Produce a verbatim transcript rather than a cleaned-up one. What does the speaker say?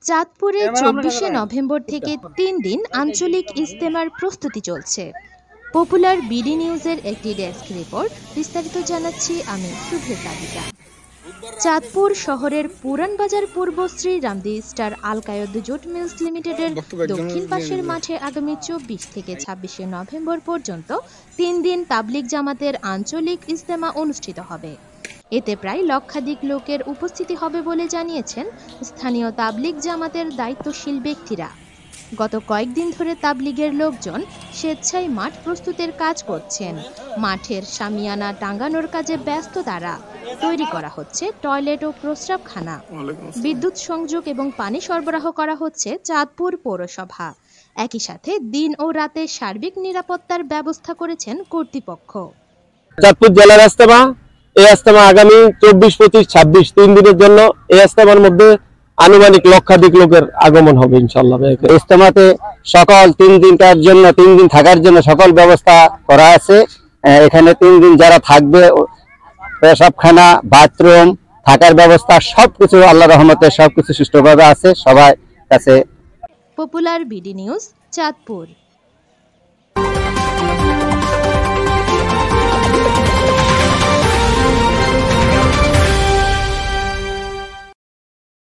চাঁদপুরে চব্বিশে নভেম্বর থেকে তিন দিন আঞ্চলিক ইজতেমার প্রস্তুতি চলছে। পপুলার বিডি নিউজের একটি ডেস্ক রিপোর্ট, বিস্তারিত জানাচ্ছি আমি সুধীর কাদিকা। চাঁদপুর শহরের পুরান বাজার পূর্ব Shri Ramdi star Al Qaid jute mills লিমিটেডের দক্ষিণ পাশের মাঠে আগামী চব্বিশ থেকে ছাব্বিশে নভেম্বর পর্যন্ত তিন দিন তাবলিগ জামাতের আঞ্চলিক ইজতেমা অনুষ্ঠিত হবে। এতে প্রায় লক্ষাধিক লোকের উপস্থিতি হবে বলে জানিয়েছেন স্থানীয় তাবলিগ জামাতের দায়িত্বশীল ব্যক্তিরা। গত কয়েকদিন ধরে তাবলিগের লোকজন স্বেচ্ছায় মাঠ প্রস্তুতের কাজ করছেন। মাঠের শামিয়ানা টাঙ্গানোর কাজে ব্যস্ত তারা। তৈরি করা হচ্ছে টয়লেট ও প্রস্রাবখানা। বিদ্যুৎ সংযোগ এবং পানি সরবরাহ করা হচ্ছে চাঁদপুর পৌরসভা। একই সাথে দিন ও রাতে সার্বিক নিরাপত্তার ব্যবস্থা করেছেন কর্তৃপক্ষ। চাঁদপুর জেলার ইজতেমা, এই ইজতেমা আগামী চব্বিশ, পঁচিশ, ছাব্বিশ তিন দিনের জন্য এই ইজতেমার মধ্যে আনুমানিক লক্ষাধিক লোকের আগমন হবে ইনশাআল্লাহ। ইজতেমাতে সকল তিন দিনটার জন্য তিন দিন থাকার জন্য সকল ব্যবস্থা করা আছে। এখানে তিন দিন যারা থাকবে পেশাবখানা, বাথরুম, থাকার ব্যবস্থা সবকিছু আল্লাহর রহমতে সবকিছু সুষ্ঠুভাবে আছে সবার কাছে। Popular BD news, Chandpur.